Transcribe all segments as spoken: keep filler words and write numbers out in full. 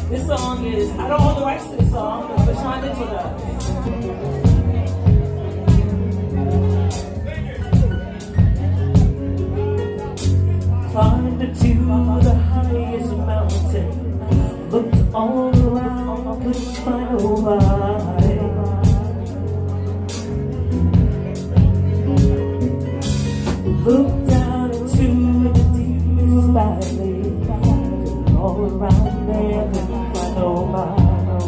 This song is, I don't own the rights to this song, but Sean Mitchell does. Climbed to the highest mountain, looked all around, couldn't find nobody. Looked down into the deepest valley, all around there, couldn't find nobody.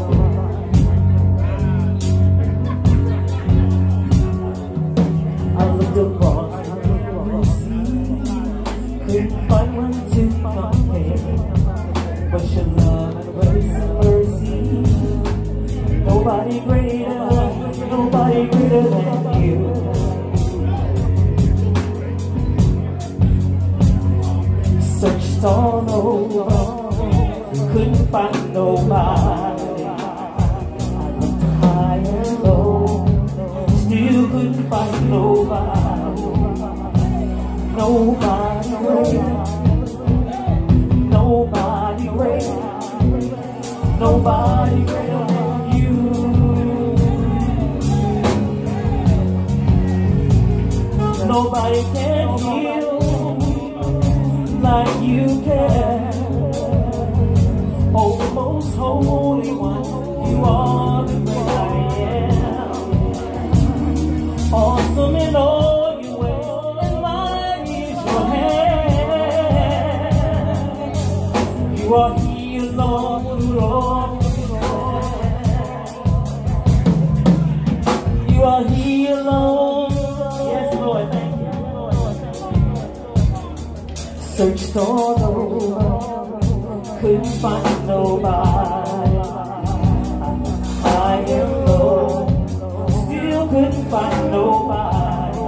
I looked across the sea, couldn't find one to compare, but your love and grace and mercy, nobody greater, nobody greater than you. Searched all over, couldn't find nobody. I looked high and low, still couldn't find nobody. Nobody greater, nobody greater, nobody greater than you. Nobody can heal like you can. Oh, the most holy one, you are the great I am. Awesome in all your ways, and mighty is your hand. You are He alone, Lord. You are He alone. Yes, Lord, thank you. Searched all over, couldn't find nobody. High and low, still couldn't find nobody.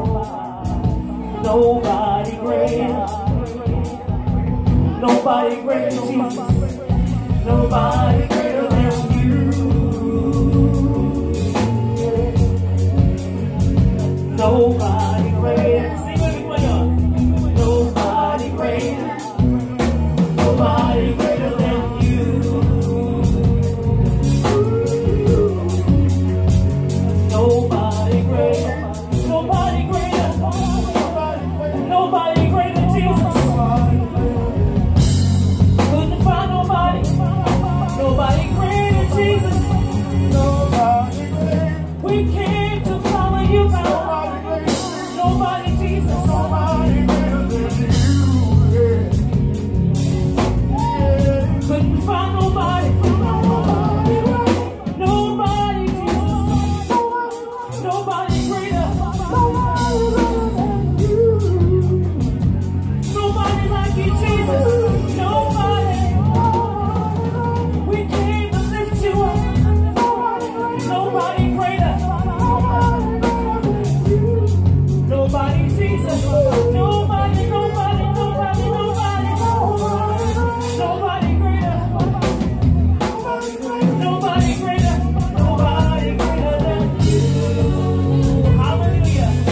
Nobody greater, nobody greater than Jesus, nobody greater than you. Nobody greater. Sing with me, one y'all. Nobody greater, nobody greater than you. Nobody greater, nobody greater, nobody greater than Jesus. Couldn't find nobody, nobody greater than Jesus. We came to follow you, God. Nobody, Jesus. Nobody greater than you. Couldn't find nobody, nobody, Jesus, nobody greater, nobody like you, Jesus, nobody. We came to lift you up, nobody greater, nobody, Jesus, nobody, nobody, nobody, nobody, nobody greater. Nobody greater, nobody greater than you. Hallelujah.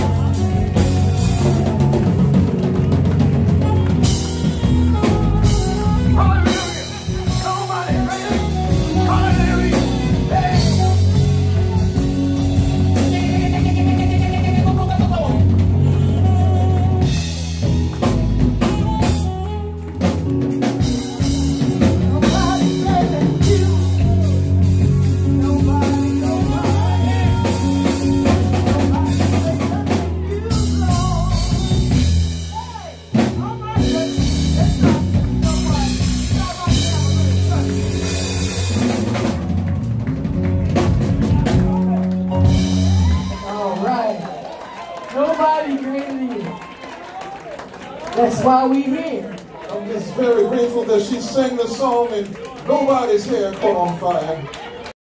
Hallelujah. Nobody greater. Hallelujah. Hey. Nobody greater than you. That's why we here. I'm just very grateful that she sang the song and nobody's hair caught on fire.